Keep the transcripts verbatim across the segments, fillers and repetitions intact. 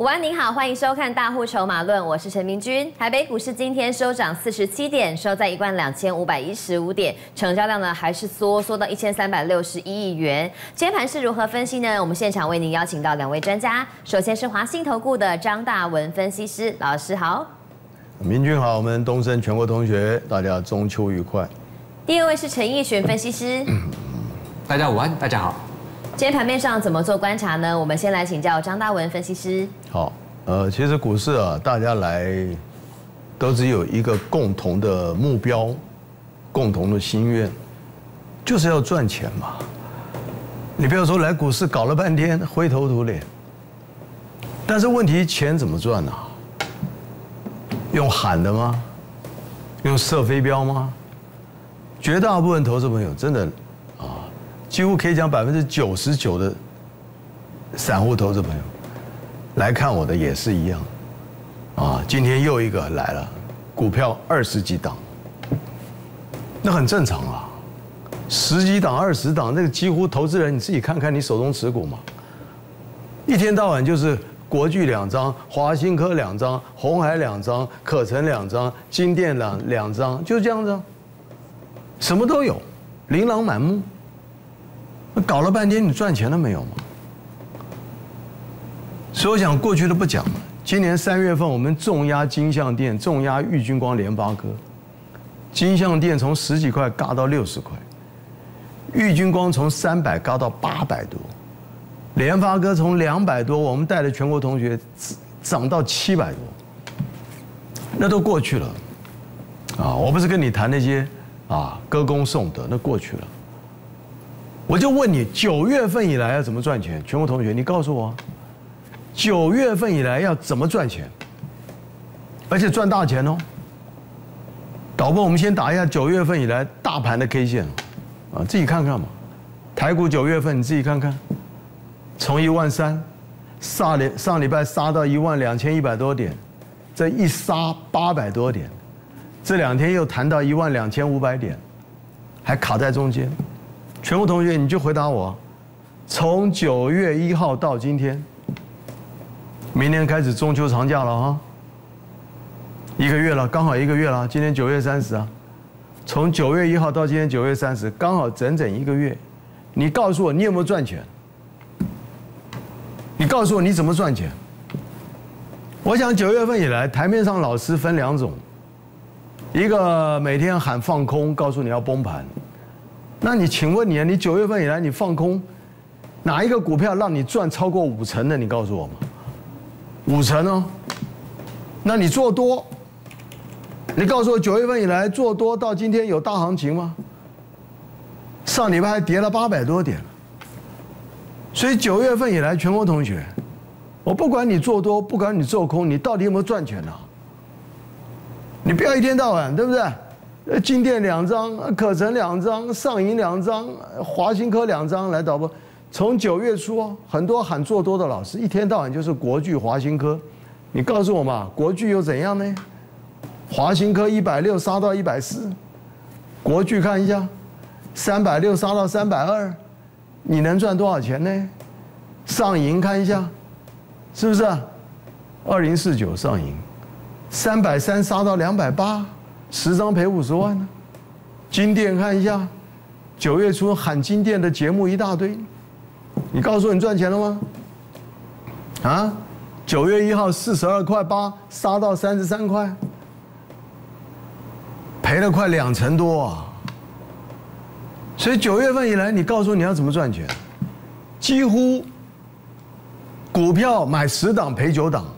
安您好，欢迎收看大户筹码论，我是陈明君。台北股市今天收涨四十七点，收在一万两千五百一十五点，成交量呢还是缩缩到一千三百六十一亿元。今天盘势如何分析呢？我们现场为您邀请到两位专家，首先是华信投顾的张大文分析师，老师好。 明君好，我们东升全国同学，大家中秋愉快。 第二位是陈奕迅分析师， 大家午安，大家好。 今天盘面上怎么做观察呢？我们先来请教张大文分析师。 好，呃，其实股市啊，大家来都只有一个共同的目标，共同的心愿，就是要赚钱嘛。你不要说来股市搞了半天灰头土脸，但是问题钱怎么赚呢、啊？用喊的吗？用射飞镖吗？绝大部分投资朋友真的啊，几乎可以讲百分之九十九的散户投资朋友来看我的也是一样啊。今天又一个来了，股票二十几档，那很正常啊。十几档、二十档，那个几乎投资人你自己看看你手中持股嘛，一天到晚就是。国巨两张，华新科两张，鸿海两张，可成两张，金电两两张，就这样子，什么都有，琳琅满目。搞了半天，你赚钱了没有嘛？所以我想过去都不讲了。今年三月份我们重压金像电，重压玉晶光、联发科，金像电从十几块嘎到六十块，玉晶光从三百嘎到八百多。联发科从两百多，我们带的全国同学涨到七百多，那都过去了，啊！我不是跟你谈那些啊歌功颂德，那过去了。我就问你，九月份以来要怎么赚钱？全国同学，你告诉我，九月份以来要怎么赚钱？而且赚大钱哦。导播，我们先打一下九月份以来大盘的 K 线，啊，自己看看嘛。台股九月份你自己看看。从一万三，上礼上礼拜杀到一万两千一百多点，这一杀八百多点，这两天又弹到一万两千五百点，还卡在中间。全国同学，你就回答我，从九月一号到今天，明天开始中秋长假了哈，一个月了，刚好一个月了，今天九月三十啊，从九月一号到今天九月三十，刚好整整一个月，你告诉我，你有没有赚钱？你告诉我你怎么赚钱？我想九月份以来，台面上老师分两种，一个每天喊放空，告诉你要崩盘。那你请问你，你九月份以来你放空，哪一个股票让你赚超过五成的？你告诉我嘛。五成哦。那你做多，你告诉我九月份以来做多到今天有大行情吗？上礼拜还跌了八百多点。所以九月份以来，全国同学，我不管你做多，不管你做空，你到底有没有赚钱啊？你不要一天到晚，对不对？呃，金电两张，可成两张，上银两张，华新科两张，来导播。从九月初哦，很多喊做多的老师，一天到晚就是国巨、华新科。你告诉我嘛，国巨又怎样呢？华新科一百六杀到一百四，国巨看一下，三百六杀到三百二。你能赚多少钱呢？上银看一下，是不是、啊？二零四九上银，三百三杀到两百八，十张赔五十万呢。金电看一下，九月初喊金电的节目一大堆，你告诉我你赚钱了吗？啊，九月一号四十二块八杀到三十三块，赔了快两成多啊。所以九月份以来，你告诉我你要怎么赚钱？几乎股票买十档赔九档，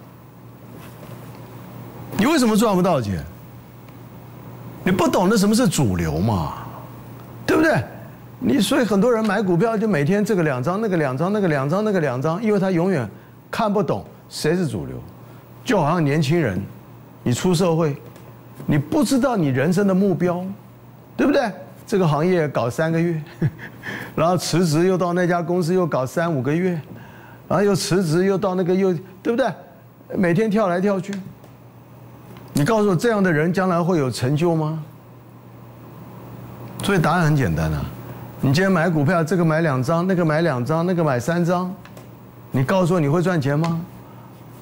你为什么赚不到钱？你不懂得什么是主流嘛，对不对？你所以很多人买股票就每天这个两张那个两张那个两张那个两张，因为他永远看不懂谁是主流，就好像年轻人，你出社会，你不知道你人生的目标，对不对？这个行业搞三个月，然后辞职又到那家公司又搞三五个月，然后又辞职又到那个又对不对？每天跳来跳去，你告诉我这样的人将来会有成就吗？所以答案很简单啊，你今天买股票，这个买两张，那个买两张，那个买三张，你告诉我你会赚钱吗？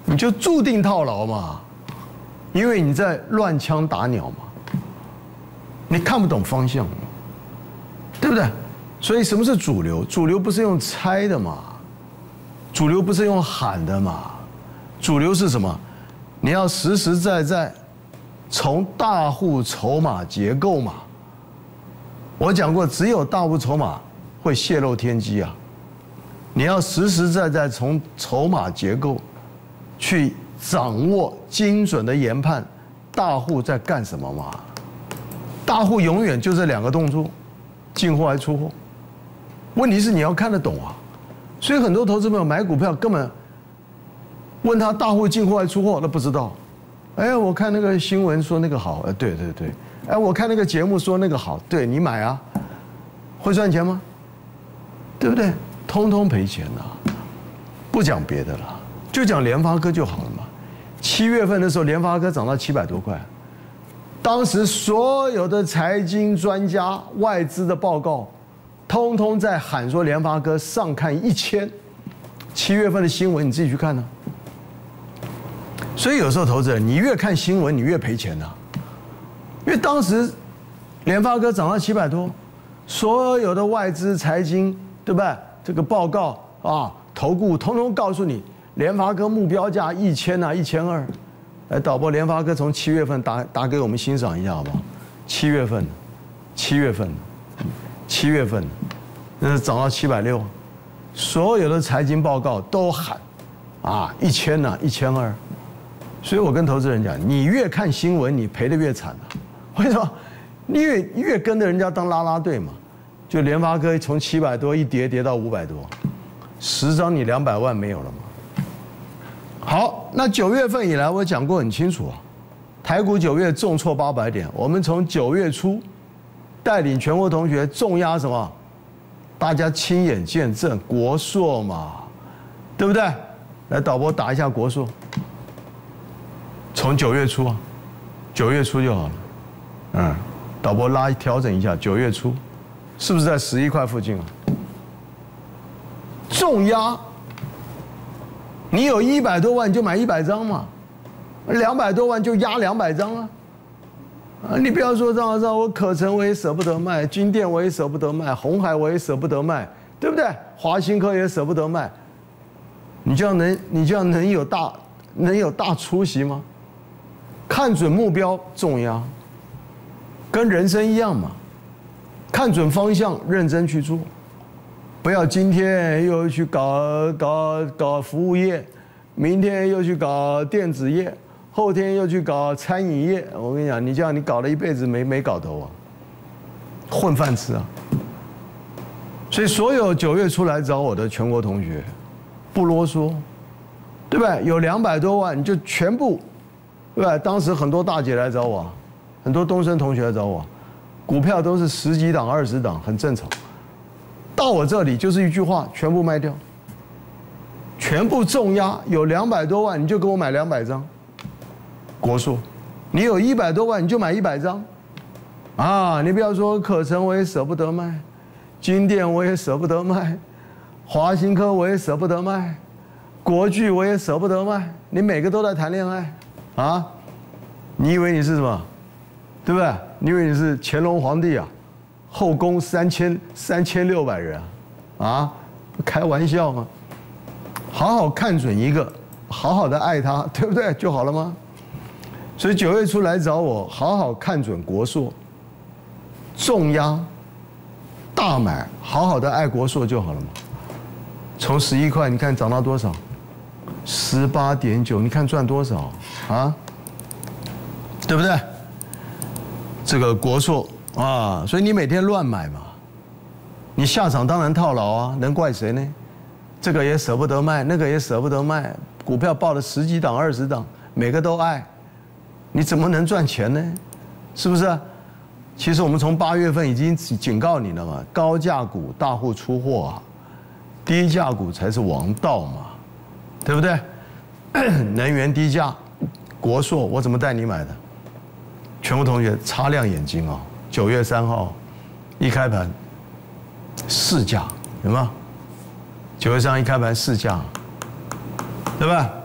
你就注定套牢嘛，因为你在乱枪打鸟嘛，你看不懂方向嘛，对不对？所以什么是主流？主流不是用猜的嘛，主流不是用喊的嘛，主流是什么？你要实实在在从大户筹码结构嘛。我讲过，只有大户筹码会泄露天机啊！你要实实在在从筹码结构去掌握精准的研判，大户在干什么嘛？大户永远就这两个动作，进货还出货。问题是你要看得懂啊，所以很多投资朋友买股票根本问他大户进货还出货，他不知道。哎，我看那个新闻说那个好，哎，对对对。哎，我看那个节目说那个好，对你买啊，会赚钱吗？对不对？通通赔钱呐、啊！不讲别的了，就讲联发科就好了嘛。七月份的时候，联发科涨到七百多块，当时所有的财经专家、外资的报告，通通在喊说联发科上看一千。七月份的新闻你自己去看呢、啊。所以有时候投资人，你越看新闻，你越赔钱呐、啊。因为当时联发科涨到七百多，所有的外资财经对不对？这个报告啊，投顾通通告诉你，联发科目标价一千啊，一千二。来，导播，联发科从七月份打打给我们欣赏一下好不好？七月份，七月份，七月份，那是涨到七百六，所有的财经报告都喊啊，一千啊，一千二。所以我跟投资人讲，你越看新闻，你赔得越惨啊。为什么？你越越跟着人家当啦啦队嘛，就联发科从七百多一跌跌到五百多，十张你两百万没有了嘛。好，那九月份以来我讲过很清楚啊，台股九月重挫八百点，我们从九月初带领全国同学重压什么？大家亲眼见证国硕嘛，对不对？来，导播打一下国硕，从九月初啊，九月初就好了。嗯，导播拉调整一下，九月初，是不是在十一块附近啊？重压，你有一百多万就买一百张嘛，两百多万就压两百张啊。啊，你不要说张老师，我可成我也舍不得卖，金店我也舍不得卖，鸿海我也舍不得卖，对不对？华新科也舍不得卖，你这样能你这样能有大能有大出息吗？看准目标，重压。跟人生一样嘛，看准方向，认真去做，不要今天又去搞搞搞服务业，明天又去搞电子业，后天又去搞餐饮业。我跟你讲，你这样你搞了一辈子没没搞头啊，混饭吃啊。所以所有九月初来找我的全国同学，不啰嗦，对不对？有两百多万你就全部，对吧？当时很多大姐来找我。很多东升同学来找我，股票都是十几档、二十档，很正常。到我这里就是一句话，全部卖掉，全部重压。有两百多万，你就给我买两百张。国硕，你有一百多万，你就买一百张。啊，你不要说可成我也舍不得卖，金店我也舍不得卖，华新科我也舍不得卖，国巨我也舍不得卖。你每个都在谈恋爱啊？你以为你是什么？对不对？你以为你是乾隆皇帝啊？后宫三千三千六百人啊？啊，开玩笑吗？好好看准一个，好好的爱他，对不对？就好了吗？所以九月初来找我，好好看准国硕，重压大买，好好的爱国硕就好了嘛。从十一块，你看涨到多少？十八点九，你看赚多少啊？对不对？这个国硕啊，所以你每天乱买嘛，你下场当然套牢啊，能怪谁呢？这个也舍不得卖，那个也舍不得卖，股票报了十几档、二十档，每个都爱，你怎么能赚钱呢？是不是？其实我们从八月份已经警告你了嘛，高价股大户出货啊，低价股才是王道嘛，对不对？能源低价，国硕我怎么带你买的？全部同学擦亮眼睛哦！九月三号一开盘市价有没有？九月三号一开盘市价，对吧？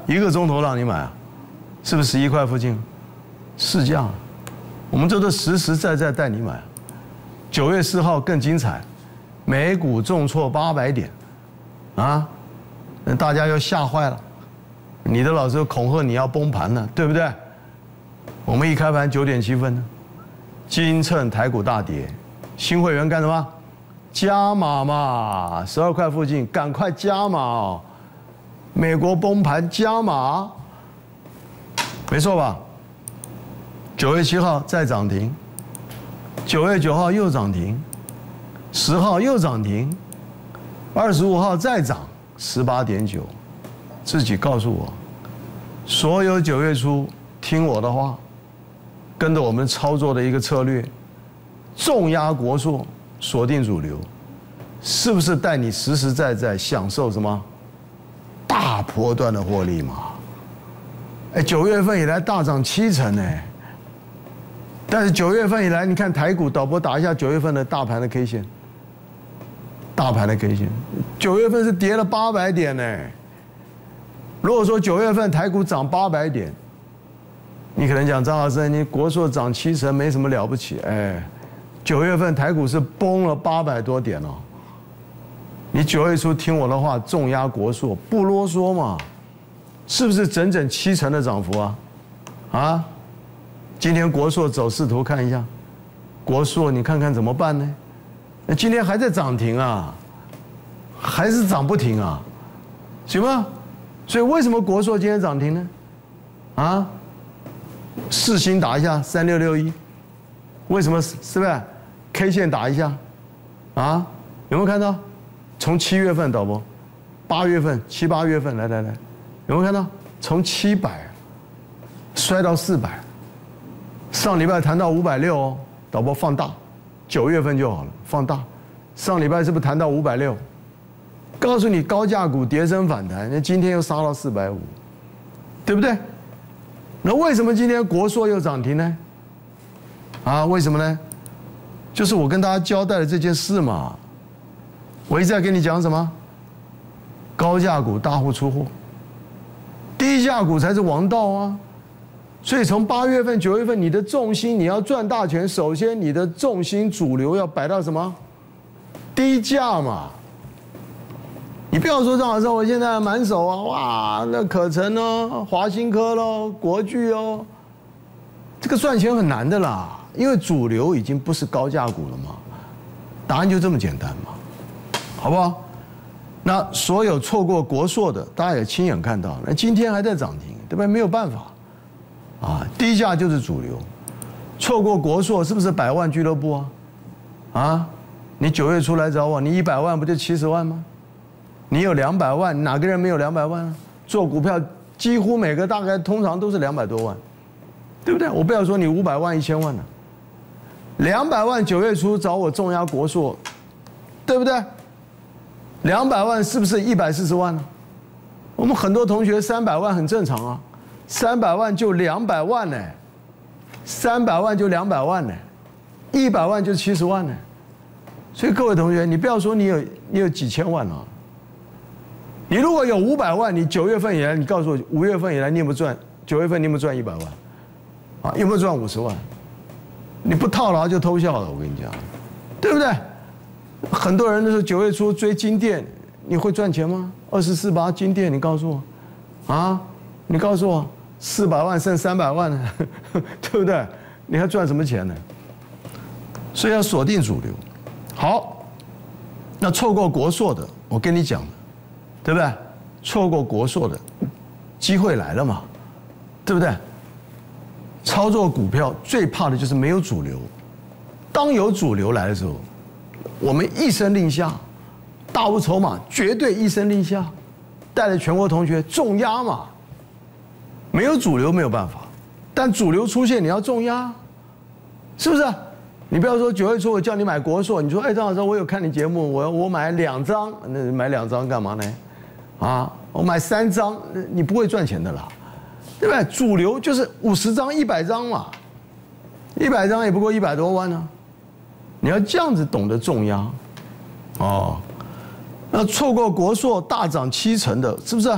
一个钟头让你买啊，是不是十一块附近？市价，我们这都实实在在带你买。九月四号更精彩，美股重挫八百点，啊，那大家又吓坏了。你的老师恐吓你要崩盘了，对不对？我们一开盘九点七分呢，金趁台股大跌，新会员干什么？加码嘛，十二块附近，赶快加码哦！美国崩盘加码，没错吧？九月七号再涨停，九月九号又涨停，十号又涨停，二十五号再涨十八点九，自己告诉我，所有九月初听我的话，跟着我们操作的一个策略，重压国硕，锁定主流，是不是带你实实在在享受什么大波段的获利嘛？哎，九月份以来大涨七成哎，但是九月份以来，你看台股，导播打一下九月份的大盘的 K 线，大盘的 K 线，九月份是跌了八百点呢。如果说九月份台股涨八百点，你可能讲张老师，你国硕涨七成没什么了不起，哎，九月份台股是崩了八百多点哦。你九月初听我的话，重压国硕，不啰嗦嘛，是不是整整七成的涨幅啊？啊？今天国硕走势图看一下，国硕你看看怎么办呢？那今天还在涨停啊，还是涨不停啊，行吗？所以为什么国硕今天涨停呢？啊？世芯打一下三六六一，为什么是不是 ？K 线打一下，啊？有没有看到？从七月份导播，八月份、七八月份，来来来，有没有看到？从七百摔到四百。上礼拜谈到五百六哦，导播放大，九月份就好了，放大。上礼拜是不是谈到五百六？告诉你高价股跌升反弹，那今天又杀到四百五，对不对？那为什么今天国硕又涨停呢？啊，为什么呢？就是我跟大家交代的这件事嘛。我一直在跟你讲什么？高价股大户出货，低价股才是王道啊！所以从八月份、九月份，你的重心你要赚大钱，首先你的重心主流要摆到什么？低价嘛。你不要说张老师，我现在满手啊，哇，那可成哦，华新科喽，国巨哦，这个赚钱很难的啦，因为主流已经不是高价股了嘛。答案就这么简单嘛。好不好？那所有错过国硕的，大家也亲眼看到，那今天还在涨停，对不对？没有办法，啊，低价就是主流。错过国硕是不是百万俱乐部啊？啊，你九月初来找我，你一百万不就七十万吗？你有两百万，哪个人没有两百万啊？做股票几乎每个大概通常都是两百多万，对不对？我不要说你五百万、一千万了，两百万九月初找我重压国硕，对不对？两百万是不是一百四十万呢？我们很多同学三百万很正常啊，三百万就两百万呢，三百万就两百万呢，一百万就七十万呢。所以各位同学，你不要说你有你有几千万啊，你如果有五百万，你九月份以来，你告诉我五月份以来你有没有赚？九月份你有没有赚一百万？啊，有没有赚五十万？你不套牢就偷笑了，我跟你讲，对不对？很多人都是九月初追金店，你会赚钱吗？二四四八金店，你告诉我，啊，你告诉我，四百万剩三百万呢，对不对？你还赚什么钱呢？所以要锁定主流。好，那错过国硕的，我跟你讲了，对不对？错过国硕的，机会来了嘛，对不对？操作股票最怕的就是没有主流，当有主流来的时候。我们一声令下，大无筹码，绝对一声令下，带着全国同学重压嘛。没有主流没有办法，但主流出现你要重压，是不是？你不要说九月初我叫你买国硕，你说哎张老师我有看你节目，我我买两张，那买两张干嘛呢？啊，我买三张，你不会赚钱的啦，对不对？主流就是五十张、一百张嘛，一百张也不过一百多万呢、啊。你要这样子懂得重压，哦，那错过国硕大涨七成的，是不是、啊？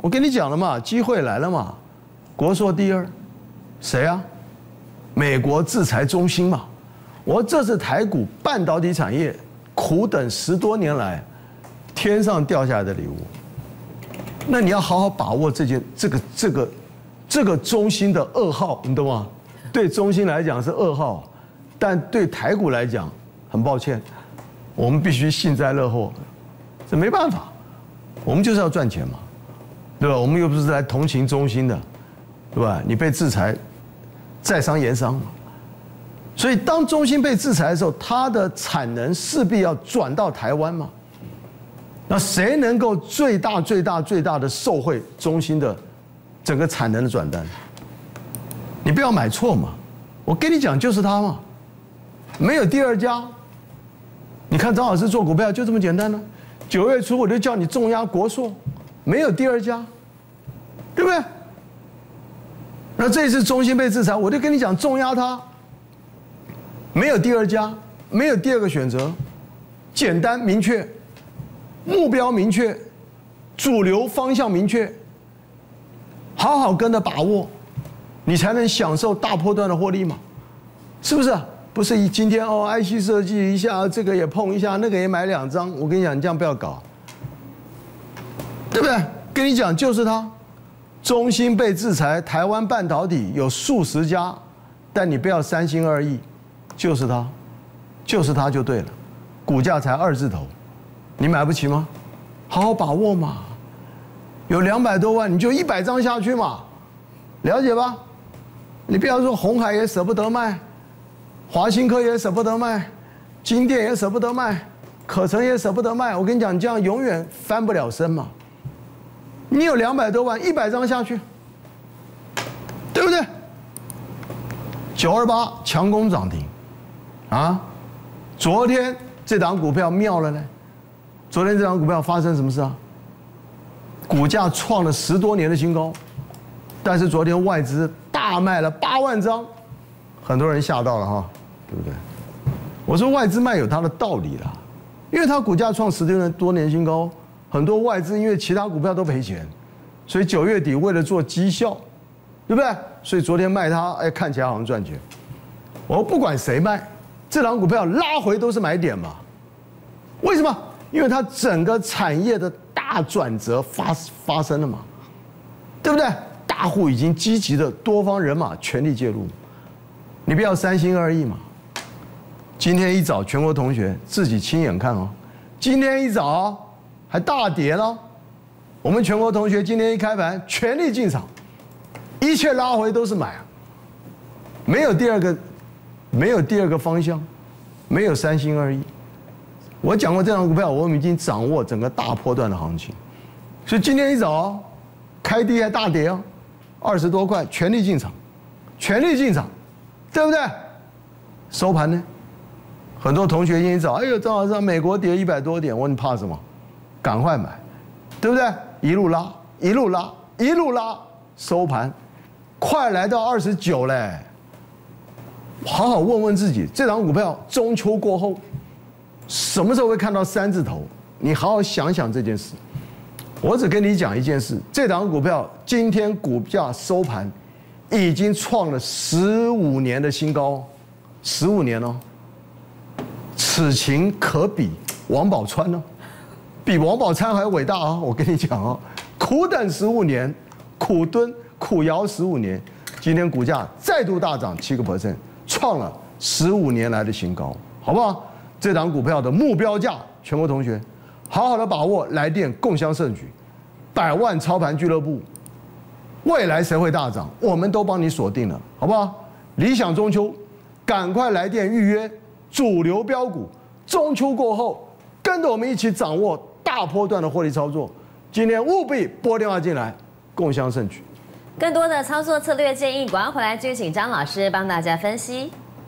我跟你讲了嘛，机会来了嘛，国硕第二，谁啊？美国制裁中芯嘛。我这是台股半导体产业苦等十多年来天上掉下来的礼物。那你要好好把握这件这个这个这个中芯的噩耗，你懂吗？对中芯来讲是噩耗，但对台股来讲，很抱歉，我们必须幸灾乐祸，这没办法，我们就是要赚钱嘛，对吧？我们又不是来同情中芯的，对吧？你被制裁，在商言商嘛。所以当中芯被制裁的时候，它的产能势必要转到台湾嘛。那谁能够最大、最大、最大的受惠中芯的整个产能的转单？你不要买错嘛！我跟你讲，就是它嘛，没有第二家。你看张老师做股票就这么简单呢。九月初我就叫你重压国硕，没有第二家，对不对？那这一次中芯被制裁，我就跟你讲重压它。没有第二家，没有第二个选择，简单明确，目标明确，主流方向明确，好好跟着把握，你才能享受大波段的获利嘛，是不是？不是今天哦 ，I C 设计一下，这个也碰一下，那个也买两张，我跟你讲，你这样不要搞，对不对？跟你讲就是它，中芯被制裁，台湾半导体有数十家，但你不要三心二意。就是它，就是它就对了，股价才二字头，你买不起吗？好好把握嘛，有两百多万你就一百张下去嘛，了解吧？你不要说鸿海也舍不得卖，华新科也舍不得卖，金电也舍不得卖，可成也舍不得卖。我跟你讲，你这样永远翻不了身嘛。你有两百多万，一百张下去，对不对？九二八强攻涨停。啊，昨天这档股票妙了呢。昨天这档股票发生什么事啊？股价创了十多年的新高，但是昨天外资大卖了八万张，很多人吓到了哈，对不对？我说外资卖有它的道理啦，因为它股价创十多年新高，很多外资因为其他股票都赔钱，所以九月底为了做绩效，对不对？所以昨天卖它，哎，看起来好像赚钱。我不管谁卖。这档股票拉回都是买点嘛？为什么？因为它整个产业的大转折发发生了嘛，对不对？大户已经积极的多方人马全力介入，你不要三心二意嘛。今天一早全国同学自己亲眼看哦，今天一早还大跌了，我们全国同学今天一开盘全力进场，一切拉回都是买啊，没有第二个。没有第二个方向，没有三心二意。我讲过这档股票，我们已经掌握整个大波段的行情，所以今天一早开低还大跌哦，二十多块全力进场，全力进场，对不对？收盘呢？很多同学一早，哎呦，张老师，美国跌一百多点，我说你怕什么？赶快买，对不对？一路拉，一路拉，一路拉，收盘快来到二十九嘞。好好问问自己，这档股票中秋过后，什么时候会看到三字头？你好好想想这件事。我只跟你讲一件事，这档股票今天股价收盘，已经创了十五年的新高，十五年哦。此情可比王宝钏呢，比王宝钏还伟大啊！我跟你讲哦，苦等十五年，苦蹲苦摇十五年，今天股价再度大涨七个 percent。创了十五年来的新高，好不好？这档股票的目标价，全国同学好好的把握，来电共襄盛举，百万操盘俱乐部，未来谁会大涨，我们都帮你锁定了，好不好？理想中秋，赶快来电预约主流标股，中秋过后，跟着我们一起掌握大波段的获利操作。今天务必拨电话进来，共襄盛举。 更多的操作策略建议，广告回来就请张老师帮大家分析。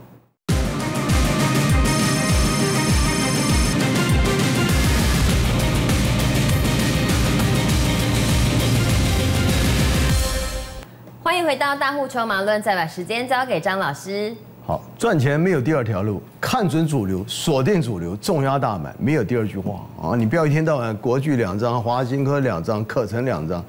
欢迎回到大户筹码论，再把时间交给张老师。 好，赚钱没有第二条路，看准主流，锁定主流，重压大买，没有第二句话啊！你不要一天到晚国巨两张，华新科两张，可成两张。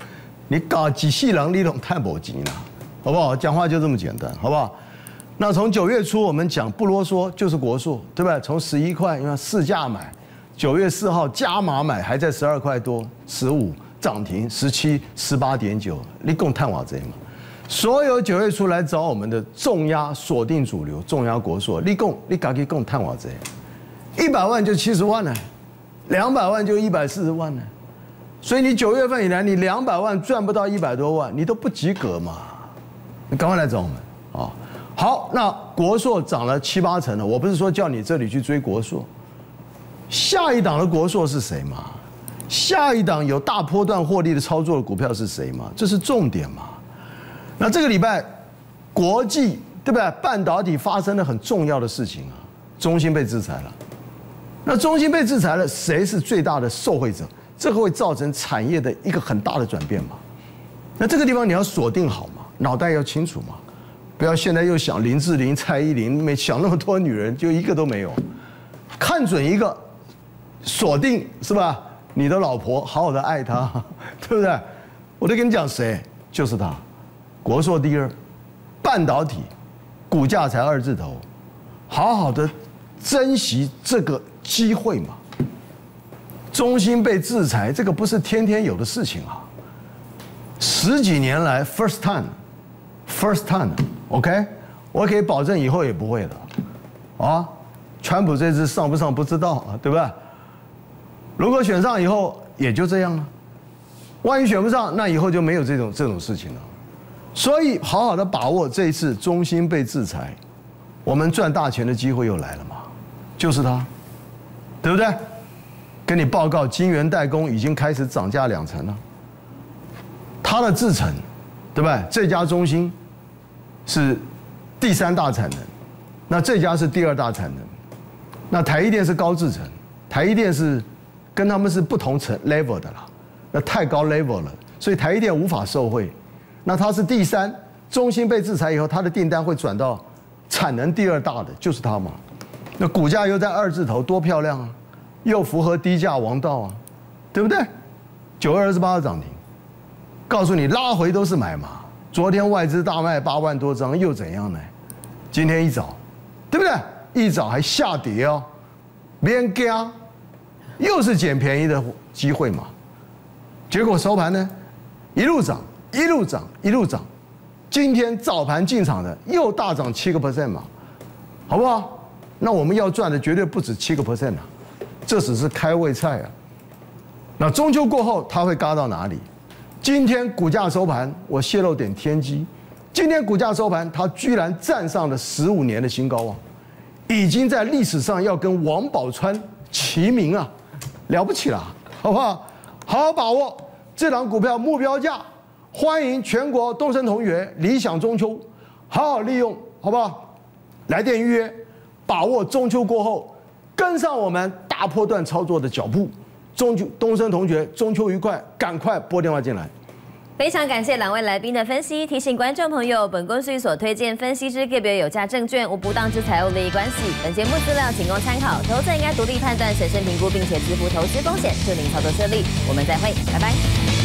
你搞几细人你拢太无钱了，好不好？讲话就这么简单，好不好？那从九月初我们讲不啰嗦，就是国硕，对不对？从十一块，因为市价买，九月四号加码买，还在十二块多，十五涨停，十七十八点九，你共探瓦贼嘛？所有九月初来找我们的重压锁定主流，重压国硕，你共你自己共探瓦贼，一百万就七十万呢，两百万就一百四十万呢。所以你九月份以来，你两百万赚不到一百多万，你都不及格嘛？你赶快来找我们啊！好，那国硕涨了七八成了，我不是说叫你这里去追国硕，下一档的国硕是谁嘛？下一档有大波段获利的操作的股票是谁嘛？这是重点嘛？那这个礼拜，国际对不对？半导体发生了很重要的事情啊，中芯被制裁了。那中芯被制裁了，谁是最大的受惠者？这个会造成产业的一个很大的转变嘛？那这个地方你要锁定好嘛，脑袋要清楚嘛，不要现在又想林志玲、蔡依林，没想那么多女人，就一个都没有，看准一个，锁定是吧？你的老婆，好好的爱她，对不对？我都跟你讲谁，就是她，国硕第二，半导体，股价才二字头，好好的珍惜这个机会嘛。中芯被制裁，这个不是天天有的事情啊。十几年来 ，first time，first time，OK， 我可以保证以后也不会了。啊，川普这次上不上不知道啊，对不对？如果选上以后也就这样了，万一选不上，那以后就没有这种这种事情了。所以好好的把握这一次中芯被制裁，我们赚大钱的机会又来了嘛，就是它，对不对？跟你报告，晶圆代工已经开始涨价两成了。它的制程，对不对？这家中芯是第三大产能，那这家是第二大产能。那台积电是高制程，台积电是跟他们是不同层 level 的啦，那太高 level 了，所以台积电无法受惠。那它是第三，中芯被制裁以后，它的订单会转到产能第二大的，就是它嘛。那股价又在二字头，多漂亮啊！又符合低价王道啊，对不对？九月二十八号涨停，告诉你拉回都是买嘛。昨天外资大卖八万多张，又怎样呢？今天一早，对不对？一早还下跌哦，别惊，又是捡便宜的机会嘛。结果收盘呢，一路涨，一路涨，一路涨。今天早盘进场的又大涨七个 percent 嘛，好不好？那我们要赚的绝对不止七个 percent 啊。这只是开胃菜啊！那中秋过后，它会嘎到哪里？今天股价收盘，我泄露点天机。今天股价收盘，它居然站上了十五年的新高啊！已经在历史上要跟王宝钏齐名啊，了不起了，好不好？好好把握这档股票目标价，欢迎全国东升同学理想中秋，好好利用，好不好？来电预约，把握中秋过后。跟上我们大波段操作的脚步，中秋东升同学中秋愉快，赶快拨电话进来。 非常感谢两位来宾的分析，提醒观众朋友，本公司所推荐分析之个别有价证券无不当之财务利益关系，本节目资料仅供参考，投资人应该独立判断、审慎评估，并且自负投资风险，祝您操作顺利。我们再会，拜拜。